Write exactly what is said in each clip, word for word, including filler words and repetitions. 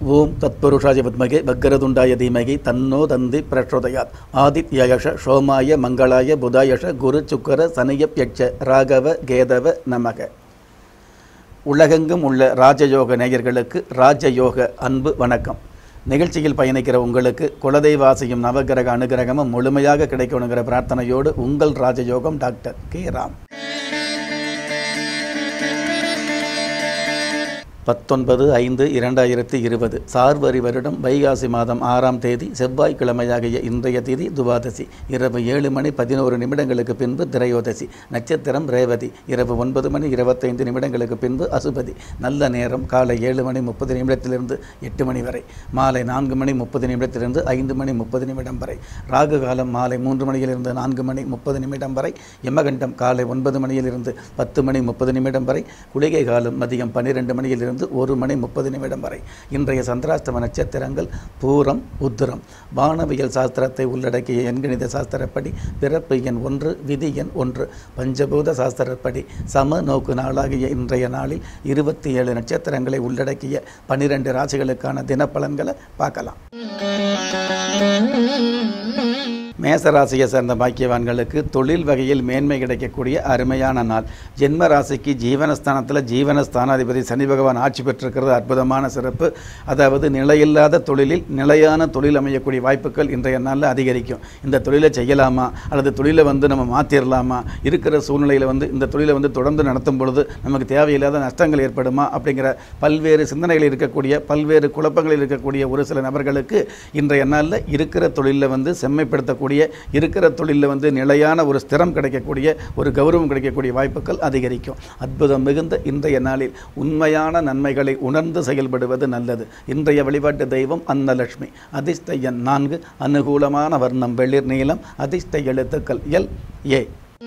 ஓம் தத்புருஷாய வித்மகே வக்ரதுண்டாய தீமகி தன்னோ தந்தி பிரச்சோதயாத். ஆதித்யயஷ சோமாய மங்களாய புதாயஷ குரு சுக்கர சனியப்யட்ச ராகவ கேதவ நமக. உலகெங்கும் உள்ள ராஜயோக நேயர்களுக்கு ராஜயோக அன்பு வணக்கம். நிகழ்ச்சியில் பயணிக்கிற உங்களுக்கு குலதெய்வாசியும் நவகிரக அனுகிரகமும் முழுமையாக கிடைக்கணுங்கிற பிரார்த்தனையோடு உங்கள் ராஜயோகம் டாக்டர் கே ராம். பத்தொன்பது ஐந்து இரண்டாயிரத்தி இருபது சார்வரி வருடம் வைகாசி மாதம் ஆறாம் தேதி செவ்வாய்க்கிழமையாகிய இன்றைய தேதி துவாதசி. இரவு ஏழு மணி பதினோரு நிமிடங்களுக்கு பின்பு திரையோதசி. நட்சத்திரம் ரேவதி. இரவு ஒன்பது மணி இருபத்தைந்து நிமிடங்களுக்கு பின்பு அசுபதி. நல்ல நேரம் காலை ஏழு மணி முப்பது நிமிடத்திலிருந்து எட்டு மணி வரை. மாலை நான்கு மணி முப்பது நிமிடத்திலிருந்து ஐந்து மணி முப்பது நிமிடம் வரை. ராகு காலம் மாலை மூன்று மணியிலிருந்து நான்கு மணி முப்பது நிமிடம் வரை. யமகண்டம் காலை ஒன்பது மணியிலிருந்து பத்து மணி முப்பது நிமிடம் வரை. குளிகை காலம் மதியம் பன்னிரெண்டு மணியிலிருந்து ஒரு மணி முப்பது நிமிடம் வரை. இன்றைய சந்திராஷ்டம நட்சத்திரங்கள் பூரம் உத்திரம். வானவியல் சாஸ்திரத்தை உள்ளடக்கிய எண்கணித சாஸ்திரப்படி பிறப்பு எண் ஒன்று, விதி எண் ஒன்று. பஞ்சபூத சாஸ்திரப்படி சம நோக்கு நாளாகிய இன்றைய நாளில் இருபத்தி ஏழு நட்சத்திரங்களை உள்ளடக்கிய பனிரெண்டு ராசிகளுக்கான தினப்பலன்களை பார்க்கலாம். மேசராசியை சேர்ந்த பாக்கியவான்களுக்கு தொழில் வகையில் மேன்மை கிடைக்கக்கூடிய அருமையான நாள். ஜென்ம ராசிக்கு ஜீவனஸ்தானத்தில் ஜீவனஸ்தானாதிபதி சனி பகவான் ஆட்சி பெற்றிருக்கிறது அற்புதமான சிறப்பு. அதாவது நிலையில்லாத தொழிலில் நிலையான தொழில் அமையக்கூடிய வாய்ப்புகள் இன்றைய நாளில் அதிகரிக்கும். இந்த தொழிலை செய்யலாமா அல்லது தொழிலை வந்து நம்ம மாற்றிடலாமா, இருக்கிற சூழ்நிலையில் வந்து இந்த தொழிலை வந்து தொடர்ந்து நடத்தும் பொழுது நமக்கு தேவையில்லாத நஷ்டங்கள் ஏற்படுமா அப்படிங்கிற பல்வேறு சிந்தனைகள் இருக்கக்கூடிய பல்வேறு குழப்பங்களில் இருக்கக்கூடிய ஒரு சில நபர்களுக்கு இன்றைய நாளில் இருக்கிற தொழிலில் வந்து செம்மைப்படுத்தக்கூடிய இருக்கிற தொழிலில் வந்து நிலையான ஒரு ஸ்திரம் கிடைக்கக்கூடிய ஒரு கௌரவம் கிடைக்கக்கூடிய வாய்ப்புகள் அதிகரிக்கும். அற்புதம் மிகுந்த இன்றைய நாளில் உண்மையான நன்மைகளை உணர்ந்து செயல்படுவது நல்லது. இன்றைய வழிபாட்டு தெய்வம் அன்னலட்சுமி. அதிர்ஷ்ட எண் நான்கு. அனுகூலமான வர்ணம் வெளிர் நீளம். அதிர்ஷ்ட எழுத்துக்கள் எல் ஏ.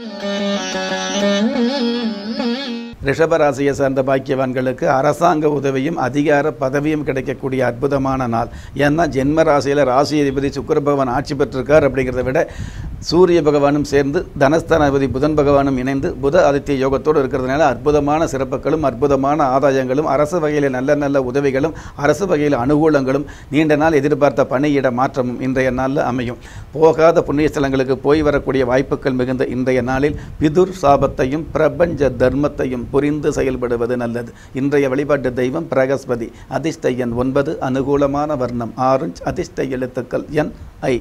ரிஷபராசியை சார்ந்த பாக்கியவான்களுக்கு அரசாங்க உதவியும் அதிகார பதவியும் கிடைக்கக்கூடிய அற்புதமான நாள். ஏன்னா ஜென்ம ராசியில் ராசி அதிபதி சுக்கிர பகவான் ஆட்சி பெற்றிருக்கார். அப்படிங்கிறத விட சூரிய பகவானும் சேர்ந்து தனஸ்தானாதிபதி புதன் பகவானும் இணைந்து புத ஆதித்ய யோகத்தோடு இருக்கிறதுனால அற்புதமான சிறப்புகளும் அற்புதமான ஆதாயங்களும் அரசு வகையில் நல்ல நல்ல உதவிகளும் அரசு வகையில் அனுகூலங்களும் நீண்ட நாள் எதிர்பார்த்த பணியிட மாற்றமும் இன்றைய நாளில் அமையும். போகாத புண்ணிய ஸ்தலங்களுக்கு போய் வரக்கூடிய வாய்ப்புகள் மிகுந்த இன்றைய நாளில் பிதுர் சாபத்தையும் பிரபஞ்ச தர்மத்தையும் புரிந்து செயல்படுவது நல்லது. இன்றைய வழிபாட்டு தெய்வம் பிரகஸ்பதி. அதிர்ஷ்ட எண் ஒன்பது. அனுகூலமான வர்ணம் ஆரஞ்சு. அதிர்ஷ்ட எழுத்துக்கள் என் ஐ.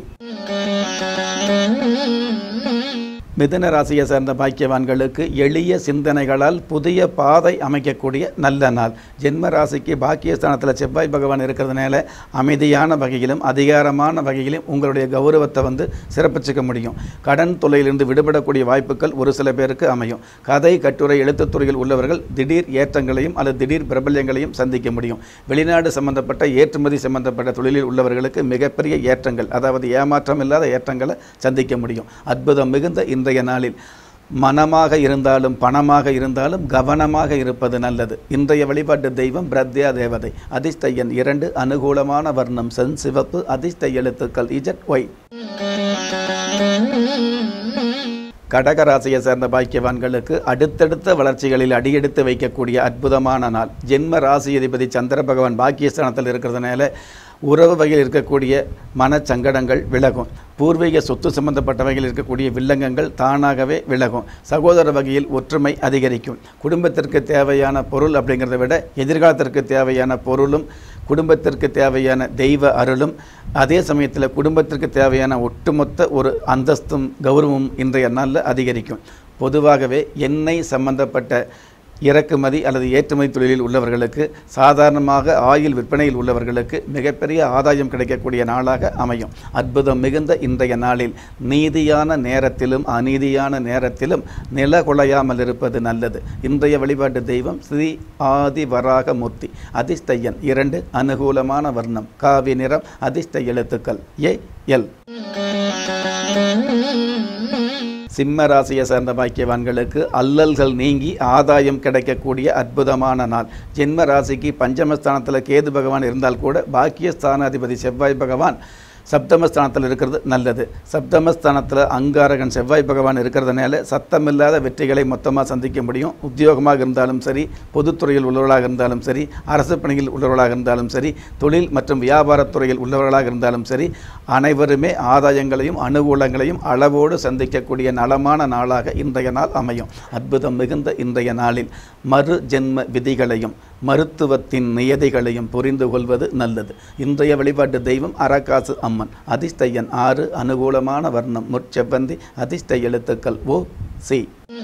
மிதுன ராசியை சேர்ந்த பாக்கியவான்களுக்கு எளிய சிந்தனைகளால் புதிய பாதை அமைக்கக்கூடிய நல்ல நாள். ஜென்ம ராசிக்கு பாக்கியஸ்தானத்தில் செவ்வாய் பகவான் இருக்கிறதுனால அமைதியான வகையிலும் அதிகாரமான வகையிலும் உங்களுடைய கௌரவத்தை வந்து சிறப்பிச்சுக்க முடியும். கடன் தொல்லையிலிருந்து விடுபடக்கூடிய வாய்ப்புகள் ஒரு சில பேருக்கு அமையும். கதை கட்டுரை எழுத்துத்துறையில் உள்ளவர்கள் திடீர் ஏற்றங்களையும் அல்லது திடீர் பிரபல்யங்களையும் சந்திக்க முடியும். வெளிநாடு சம்பந்தப்பட்ட ஏற்றுமதி சம்பந்தப்பட்ட தொழிலில் உள்ளவர்களுக்கு மிகப்பெரிய ஏற்றங்கள், அதாவது ஏமாற்றம் இல்லாத ஏற்றங்களை சந்திக்க முடியும். அற்புதம் மிகுந்த இந்த நாளில் மனமாக இருந்தாலும் பணமாக இருந்தாலும் கவனமாக இருப்பது நல்லது. இன்றைய வழிபாட்டு தெய்வம் பிரத்யா தேவதை. அதிர்ஷ்ட எண் இரண்டு. அனுகூலமான வர்ணம் சென் சிவப்பு. அதிர்ஷ்ட எழுத்துக்கள் இஜட் ஒய். கடகராசியை சேர்ந்த பாக்கியவான்களுக்கு அடுத்தடுத்த வளர்ச்சிகளில் அடியெடுத்து வைக்கக்கூடிய அற்புதமான நாள். ஜென்ம ராசி அதிபதி சந்திர பகவான் பாக்கியஸ்தானத்தில் இருக்கிறதுனால உறவு வகையில் இருக்கக்கூடிய மனச்சங்கடங்கள் விலகும். பூர்வீக சொத்து சம்பந்தப்பட்ட வகையில் இருக்கக்கூடிய வில்லங்கங்கள் தானாகவே விலகும். சகோதர வகையில் ஒற்றுமை அதிகரிக்கும். குடும்பத்திற்கு தேவையான பொருள் அப்படிங்கிறத விட எதிர்காலத்திற்கு தேவையான பொருளும் குடும்பத்திற்கு தேவையான தெய்வ அருளும் அதே சமயத்தில் குடும்பத்திற்கு தேவையான ஒட்டுமொத்த ஒரு அந்தஸ்தும் கௌரவமும் இன்றைய நாளில் அதிகரிக்கும். பொதுவாகவே எண்ணெய் சம்பந்தப்பட்ட இறக்குமதி அல்லது ஏற்றுமதி தொழிலில் உள்ளவர்களுக்கு, சாதாரணமாக ஆயில் விற்பனையில் உள்ளவர்களுக்கு மிகப்பெரிய ஆதாயம் கிடைக்கக்கூடிய நாளாக அமையும். அற்புதம் மிகுந்த இன்றைய நாளில் நீதியான நேரத்திலும் அநீதியான நேரத்திலும் நில கொலையாமல் இருப்பது நல்லது. இன்றைய வழிபாட்டு தெய்வம் ஸ்ரீ ஆதி வராக மூர்த்தி. அதிர்ஷ்ட எண் இரண்டு. அனுகூலமான வர்ணம் காவி நிறம். அதிர்ஷ்ட எழுத்துக்கள் ஏ எல். சிம்ம ராசியை சேர்ந்த பாக்கியவான்களுக்கு அல்லல்கள் நீங்கி ஆதாயம் கிடைக்கக்கூடிய அற்புதமான நாள். ஜென்ம ராசிக்கு பஞ்சமஸ்தானத்தில் கேது பகவான் இருந்தால் கூட பாக்கியஸ்தானாதிபதி செவ்வாய் பகவான் சப்தமஸ்தானத்தில் இருக்கிறது நல்லது. சப்தமஸ்தானத்தில் அங்காரகன் செவ்வாய் பகவான் இருக்கிறதுனால சத்தமில்லாத வெற்றிகளை மொத்தமாக சந்திக்க முடியும். உத்தியோகமாக இருந்தாலும் சரி, பொதுத்துறையில் உள்ளவர்களாக இருந்தாலும் சரி, அரசு பணியில் உள்ளவர்களாக இருந்தாலும் சரி, தொழில் மற்றும் வியாபாரத்துறையில் உள்ளவர்களாக இருந்தாலும் சரி, அனைவருமே ஆதாயங்களையும் அனுகூலங்களையும் அளவோடு சந்திக்கக்கூடிய நலமான நாளாக இன்றைய நாள் அமையும். அற்புதம் மிகுந்த இன்றைய நாளில் மறு ஜென்ம விதிகளையும் மருத்துவத்தின் நியதிகளையும் புரிந்து கொள்வது நல்லது. இன்றைய வழிபாட்டு தெய்வம் அரக்காசு அம்மன். அதிர்ஷ்ட எண் ஆறு. அனுகூலமான வர்ணம் முற்செவ்வந்தி. அதிர்ஷ்ட எழுத்துக்கள் ஓ சி.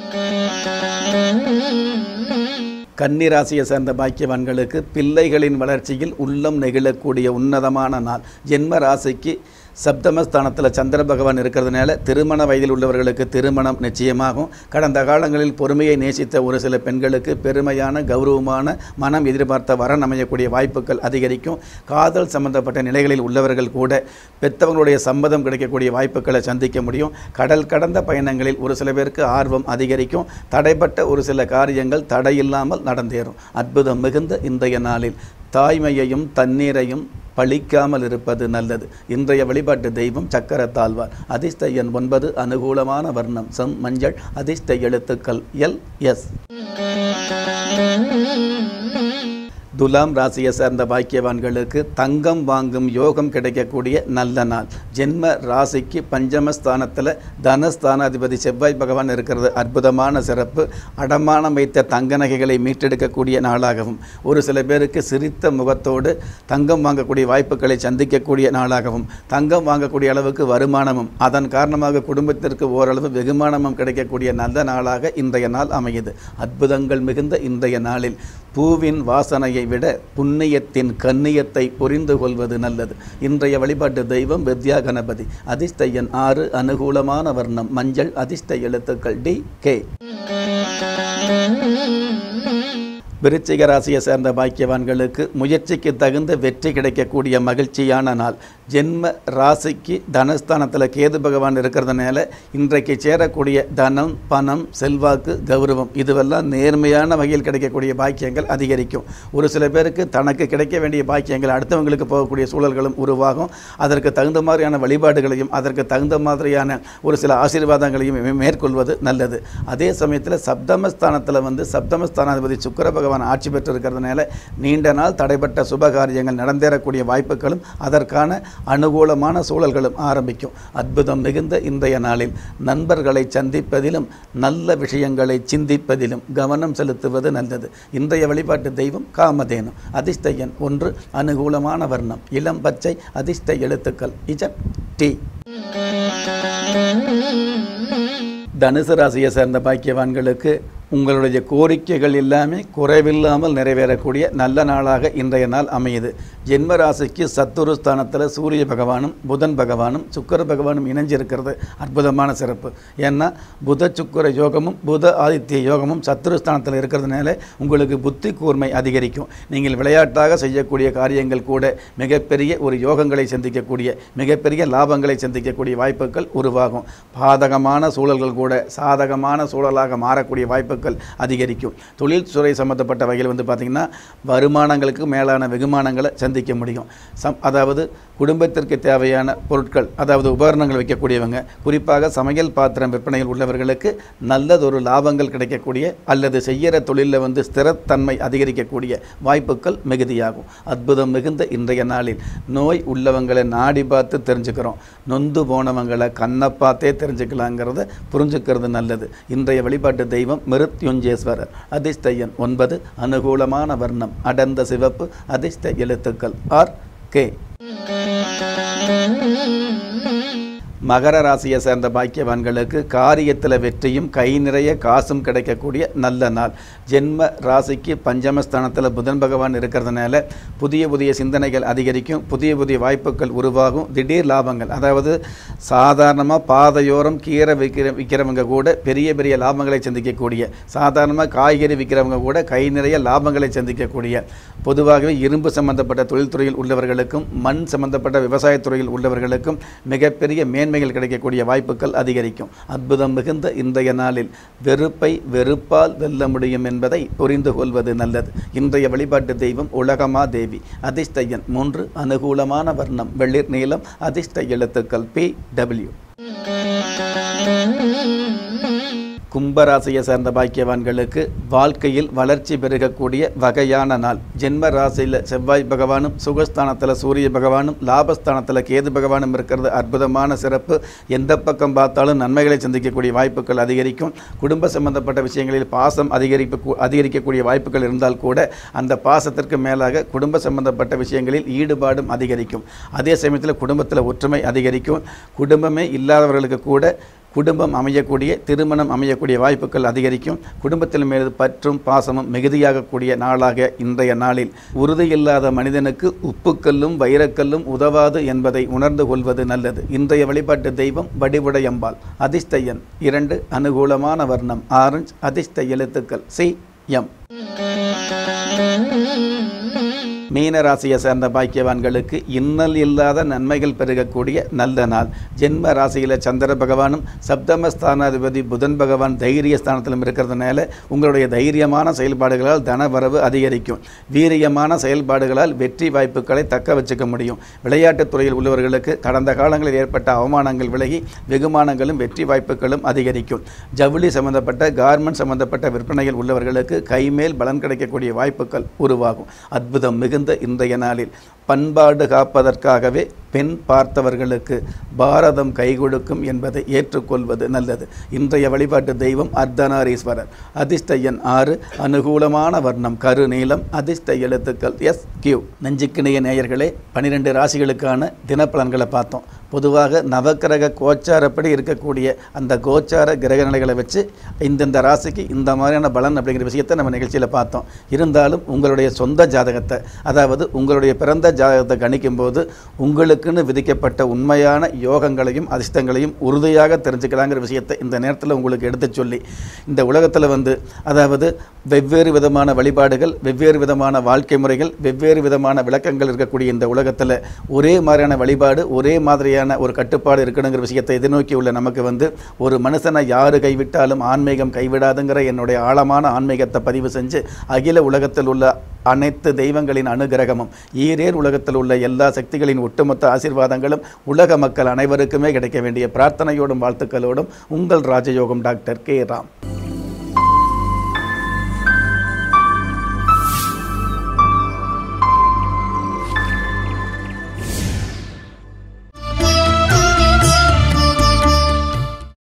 கன்னிராசியை சேர்ந்த பாக்கியவான்களுக்கு பிள்ளைகளின் வளர்ச்சியில் உள்ளம் நெகிழக்கூடிய உன்னதமான நாள். ஜென்ம ராசிக்கு சப்தமஸ்தானத்தில் சந்திர பகவான் இருக்கிறதுனால திருமண வயதில் உள்ளவர்களுக்கு திருமணம் நிச்சயமாகும். கடந்த காலங்களில் பொறுமையை நேசித்த ஒரு சில பெண்களுக்கு பெருமையான கௌரவமான மனம் எதிர்பார்த்த வரன் அமையக்கூடிய வாய்ப்புகள் அதிகரிக்கும். காதல் சம்பந்தப்பட்ட நிலைகளில் உள்ளவர்கள் கூட பெற்றவங்களுடைய சம்மதம் கிடைக்கக்கூடிய வாய்ப்புகளை சந்திக்க முடியும். கடல் கடந்த பயணங்களில் ஒரு சில பேருக்கு ஆர்வம் அதிகரிக்கும். தடைப்பட்ட ஒரு சில காரியங்கள் தடையில்லாமல் நடந்தேறும். அற்புதம் மிகுந்த இன்றைய நாளில் தாய்மையையும் தண்ணீரையும் பழிக்காமல் இருப்பது நல்லது. இன்றைய வழிபாட்டு தெய்வம் சக்கரத்தாழ்வார். அதிர்ஷ்ட எண் ஒன்பது. அனுகூலமான வர்ணம் செம் மஞ்சள். அதிர்ஷ்ட எழுத்துக்கள் எல் எஸ். துலாம் ராசியை சேர்ந்த பாக்கியவான்களுக்கு தங்கம் வாங்கும் யோகம் கிடைக்கக்கூடிய நல்ல நாள். ஜென்ம ராசிக்கு பஞ்சமஸ்தானத்தில் தனஸ்தானாதிபதி செவ்வாய் பகவான் இருக்கிறது அற்புதமான சிறப்பு. அடமானம் வைத்த தங்க நகைகளை மீட்டெடுக்கக்கூடிய நாளாகவும், ஒரு சில பேருக்கு சிரித்த முகத்தோடு தங்கம் வாங்கக்கூடிய வாய்ப்புகளை சந்திக்கக்கூடிய நாளாகவும், தங்கம் வாங்கக்கூடிய அளவுக்கு வருமானமும் அதன் காரணமாக குடும்பத்திற்கு ஓரளவு வெகுமானமும் கிடைக்கக்கூடிய நல்ல நாளாக இன்றைய நாள் அமையுது. அற்புதங்கள் மிகுந்த இன்றைய நாளில் பூவின் வாசனையை விட புண்ணியத்தின் கண்ணியத்தை புரிந்து கொள்வது நல்லது. இன்றைய வழிபாட்டு தெய்வம் வித்யா கணபதி. அதிர்ஷ்ட எண் ஆறு. அனுகூலமான வர்ணம் மஞ்சள். அதிர்ஷ்ட எழுத்துக்கள் டி கே. விருச்சிக ராசியை சேர்ந்த பாக்கியவான்களுக்கு முயற்சிக்கு தகுந்த வெற்றி கிடைக்கக்கூடிய மகிழ்ச்சியான நாள். ஜென்ம ராசிக்கு தனஸ்தானத்தில் கேது பகவான் இருக்கிறதுனால இன்றைக்கு சேரக்கூடிய தனம், பணம், செல்வாக்கு, கௌரவம் இதுவெல்லாம் நேர்மையான வகையில் கிடைக்கக்கூடிய பாக்கியங்கள் அதிகரிக்கும். ஒரு சில பேருக்கு தனக்கு கிடைக்க வேண்டிய பாக்கியங்கள் அடுத்தவங்களுக்கு போகக்கூடிய சூழல்களும் உருவாகும். அதற்கு தகுந்த மாதிரியான வழிபாடுகளையும் அதற்கு தகுந்த மாதிரியான ஒரு சில ஆசீர்வாதங்களையும் மேற்கொள்வது நல்லது. அதே சமயத்தில் சப்தமஸ்தானத்தில் வந்து சப்தமஸ்தானாதிபதி சுக்கிர பகவான் ஆட்சி பெற்று இருக்கிறதுனால நீண்ட நாள் தடைப்பட்ட சுபகாரியங்கள் நடந்தேறக்கூடிய வாய்ப்புகளும் அதற்கான அனுகூலமான சூழல்களும் ஆரம்பிக்கும். அற்புதம் மிகுந்த இன்றைய நாளில் நண்பர்களை சந்திப்பதிலும் நல்ல விஷயங்களை சிந்திப்பதிலும் கவனம் செலுத்துவது நல்லது. இன்றைய வழிபாட்டு தெய்வம் காமதேனு. அதிர்ஷ்ட எண் ஒன்று. அனுகூலமான வர்ணம் இளம் பச்சை. அதிர்ஷ்ட எழுத்துக்கள் இஜட் டி. தனுசு ராசியை சேர்ந்த பாக்கியவான்களுக்கு உங்களுடைய கோரிக்கைகள் எல்லாமே குறைவில்லாமல் நிறைவேறக்கூடிய நல்ல நாளாக இன்றைய நாள் அமையுது. ஜென்ம ராசிக்கு சத்துரு ஸ்தானத்தில் சூரிய பகவானும் புதன் பகவானும் சுக்கிர பகவானும் இணைஞ்சிருக்கிறது அற்புதமான சிறப்பு. ஏன்னா புத சுக்கிர யோகமும் புத ஆதித்ய யோகமும் சத்துரு ஸ்தானத்தில் இருக்கிறதுனால உங்களுக்கு புத்தி கூர்மை அதிகரிக்கும். நீங்கள் விளையாட்டாக செய்யக்கூடிய காரியங்கள் கூட மிகப்பெரிய ஒரு யோகங்களை சந்திக்கக்கூடிய மிகப்பெரிய லாபங்களை சந்திக்கக்கூடிய வாய்ப்புகள் உருவாகும். பாதகமான சூழல்கள் கூட சாதகமான சூழலாக மாறக்கூடிய வாய்ப்புகள் அதிகரிக்கும். தொழில் துறை சம்பந்தப்பட்ட வகையில் வந்து பார்த்திங்கன்னா வருமானங்களுக்கு மேலான வெகுமானங்களை சந்திக்க முடியும். சம் அதாவது குடும்பத்திற்கு தேவையான பொருட்கள் அதாவது உபகரணங்கள் வைக்கக்கூடியவங்க குறிப்பாக சமையல் பாத்திரம் விற்பனையில் உள்ளவர்களுக்கு நல்லதொரு லாபங்கள் கிடைக்கக்கூடிய அல்லது செய்கிற தொழிலில் வந்து ஸ்திரத்தன்மை அதிகரிக்கக்கூடிய வாய்ப்புகள் மிகுதியாகும். அற்புதம் மிகுந்த இன்றைய நாளில் நோய் உள்ளவங்களை நாடி பார்த்து தெரிஞ்சுக்கிறோம், நொந்து போனவங்களை கண்ணை பார்த்தே தெரிஞ்சுக்கலாங்கிறத புரிஞ்சுக்கிறது நல்லது. இன்றைய வழிபாட்டு தெய்வம் மிருத்யுஞ்சேஸ்வரர். அதிர்ஷ்ட எண் ஒன்பது. அனுகூலமான வர்ணம் அடர்ந்த சிவப்பு. அதிர்ஷ்ட எழுத்துக்கள் ஆர் கே. மகர ராசியை சேர்ந்த பாக்கியவான்களுக்கு காரியத்தில் வெற்றியும் கை நிறைய காசும் கிடைக்கக்கூடிய நல்ல நாள். ஜென்ம ராசிக்கு பஞ்சமஸ்தானத்தில் புதன் பகவான் இருக்கிறதுனால புதிய புதிய சிந்தனைகள் அதிகரிக்கும், புதிய புதிய வாய்ப்புகள் உருவாகும், திடீர் லாபங்கள் அதாவது சாதாரணமாக பாதையோரம் கீரை விற்கிற விற்கிறவங்க கூட பெரிய பெரிய லாபங்களை சந்திக்கக்கூடிய, சாதாரணமாக காய்கறி விற்கிறவங்க கூட கை நிறைய லாபங்களை சந்திக்கக்கூடிய, பொதுவாகவே இரும்பு சம்பந்தப்பட்ட தொழில்துறையில் உள்ளவர்களுக்கும் மண் சம்பந்தப்பட்ட விவசாயத்துறையில் உள்ளவர்களுக்கும் மிகப்பெரிய மேன்மை நன்மைகள் கிடைக்கக்கூடிய வாய்ப்புகள் அதிகரிக்கும். அற்புதம் மிகுந்த இன்றைய நாளில் வெறுப்பை வெறுப்பால் வெல்ல முடியும் என்பதை புரிந்து கொள்வது நல்லது. இன்றைய வழிபாட்டு தெய்வம் உலகமா தேவி. அதிர்ஷ்ட எண் மூன்று. அனுகூலமான வர்ணம் வெளிர் நீலம். அதிர்ஷ்ட எழுத்துக்கள் பி டபிள்யூ. கும்பராசியை சேர்ந்த பாக்கியவான்களுக்கு வாழ்க்கையில் வளர்ச்சி பெருகக்கூடிய வகையான நாள். ஜென்ம ராசியில் செவ்வாய் பகவானும் சுகஸ்தானத்தில் சூரிய பகவானும் லாபஸ்தானத்தில் கேது பகவானும் இருக்கிறது அற்புதமான சிறப்பு. எந்த பக்கம் பார்த்தாலும் நன்மைகளை சந்திக்கக்கூடிய வாய்ப்புகள் அதிகரிக்கும். குடும்ப சம்பந்தப்பட்ட விஷயங்களில் பாசம் அதிகரிப்பு அதிகரிக்கக்கூடிய வாய்ப்புகள் இருந்தால் கூட அந்த பாசத்திற்கு மேலாக குடும்ப சம்பந்தப்பட்ட விஷயங்களில் ஈடுபாடும் அதிகரிக்கும். அதே சமயத்தில் குடும்பத்தில் ஒற்றுமை அதிகரிக்கும். குடும்பமே இல்லாதவர்களுக்கு கூட குடும்பம் அமையக்கூடிய திருமணம் அமையக்கூடிய வாய்ப்புகள் அதிகரிக்கும். குடும்பத்தில் மீது பற்றும் பாசமும் மிகுதியாகக்கூடிய நாளாக இன்றைய நாளில். உறுதியில்லாத மனிதனுக்கு உப்புக்கல்லும் வைரக்கல்லும் உதவாது என்பதை உணர்ந்து கொள்வது நல்லது. இன்றைய வழிபாட்டு தெய்வம் வடிவுடையம்பாள். அதிர்ஷ்ட எண் இரண்டு. அனுகூலமான வர்ணம் ஆரஞ்சு. அதிர்ஷ்ட எழுத்துக்கள் சி எம். மீனராசியை சேர்ந்த பாக்கியவான்களுக்கு இன்னல் இல்லாத நன்மைகள் பெருகக்கூடிய நல்ல நாள். ஜென்ம ராசியில் சந்திர பகவானும் சப்தமஸ்தானாதிபதி புதன் பகவான் தைரிய ஸ்தானத்திலும் இருக்கிறதுனால உங்களுடைய தைரியமான செயல்பாடுகளால் தனவரவு அதிகரிக்கும். வீரியமான செயல்பாடுகளால் வெற்றி வாய்ப்புகளை தக்க வச்சுக்க முடியும். விளையாட்டுத் துறையில் உள்ளவர்களுக்கு கடந்த காலங்களில் ஏற்பட்ட அவமானங்கள் விலகி வெகுமானங்களும் வெற்றி வாய்ப்புகளும் அதிகரிக்கும். ஜவுளி சம்பந்தப்பட்ட கார்மெண்ட் சம்பந்தப்பட்ட விற்பனையில் உள்ளவர்களுக்கு கைமேல் பலன் கிடைக்கக்கூடிய வாய்ப்புகள் உருவாகும். அற்புதம் மிகுந்த இன்றைய நாளில் பண்பாடு காப்பதற்காகவே பெண் பார்த்தவர்களுக்கு பாரதம் கை கொடுக்கும் என்பதை ஏற்றுக்கொள்வது நல்லது. இன்றைய வழிபாட்டு தெய்வம் அர்த்தநாரீஸ்வரர். அதிர்ஷ்ட எண் ஆறு. அனுகூலமான வர்ணம் கரு நீலம். அதிர்ஷ்ட எழுத்துக்கள் எஸ் கியூ. நெஞ்சுக்கிணைய நேயர்களே, பனிரெண்டு ராசிகளுக்கான தினப்பலன்களை பார்த்தோம். பொதுவாக நவக்கிரக கோச்சாரப்படி இருக்கக்கூடிய அந்த கோச்சார கிரக நிலைகளை வச்சு இந்தந்த ராசிக்கு இந்த மாதிரியான பலன் அப்படிங்கிற விஷயத்தை நம்ம நிகழ்ச்சியில் பார்த்தோம். இருந்தாலும் உங்களுடைய சொந்த ஜாதகத்தை, அதாவது உங்களுடைய பிறந்த ஜாதகத்தை கணிக்கும் போது உங்களுக்குன்னு விதிக்கப்பட்ட உண்மையான யோகங்களையும் அதிர்ஷ்டங்களையும் உறுதியாக தெரிஞ்சுக்கலாங்கிற விஷயத்தை இந்த நேரத்தில் உங்களுக்கு எடுத்து சொல்லி, இந்த உலகத்தில் வந்து அதாவது வெவ்வேறு விதமான வழிபாடுகள், வெவ்வேறு விதமான வாழ்க்கை முறைகள், வெவ்வேறு விதமான விளக்கங்கள் இருக்கக்கூடிய இந்த உலகத்தில் ஒரே மாதிரியான வழிபாடு, ஒரே மாதிரியான ஒரு கட்டுப்பாடு இருக்கணுங்கிற விஷயத்தை எதிர்நோக்கி உள்ள நமக்கு வந்து ஒரு மனுஷனை யாரு கைவிட்டாலும் ஆன்மீகம் கைவிடாதுங்கிற என்னுடைய ஆழமான ஆன்மீகத்தை பதிவு செஞ்சு அகில உலகத்தில் உள்ள அனைத்து தெய்வங்களின் அனுகிரகமும் ஈரேர் உலகத்தில் உள்ள எல்லா சக்திகளின் ஒட்டுமொத்த ஆசீர்வாதங்களும் உலக மக்கள் அனைவருக்குமே கிடைக்க வேண்டிய பிரார்த்தனையோடும் வாழ்த்துக்களோடும் உங்கள் ராஜயோகம் டாக்டர் கே ராம்.